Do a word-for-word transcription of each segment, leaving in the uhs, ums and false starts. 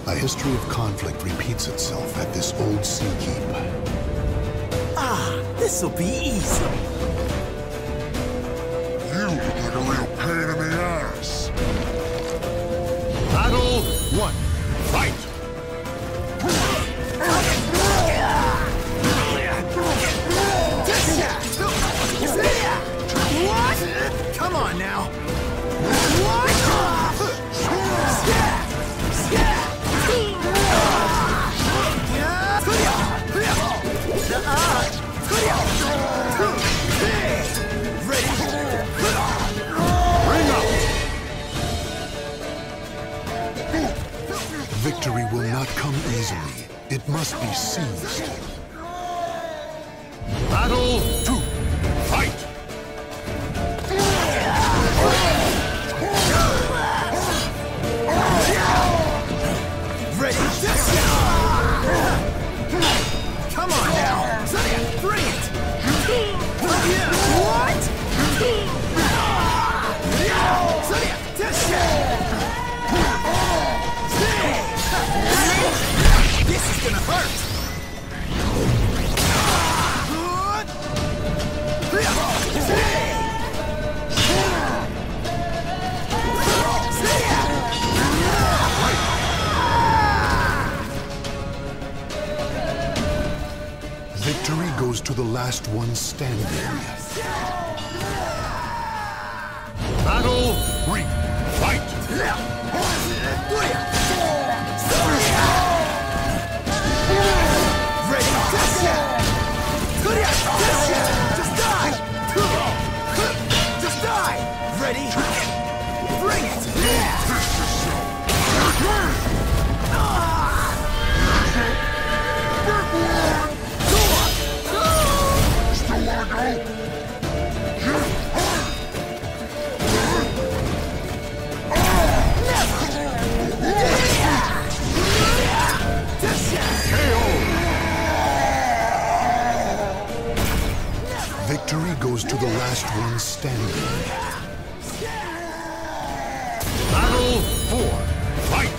A history of conflict repeats itself at this old sea keep. Ah, this'll be easy. You look like a real pain in the ass. Battle one. Fight! What? Come on now. What? Victory will not come easily. It must be seized. Battle two. Fight! Ready? Come on now. Bring it. What? This is gonna hurt. Victory goes to the last one standing. Battle three. Fight! Just die! Just die! Ready? Bring it! Still wanna go? Victory goes to the last one standing. Battle four. Fight!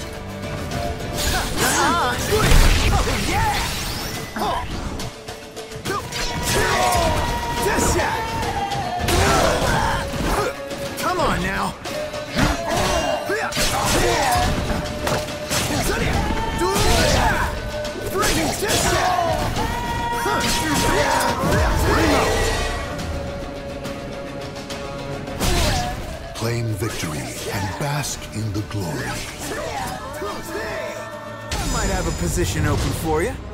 Oh, yeah! Come on now! Bring it! Claim victory and bask in the glory. I might have a position open for you.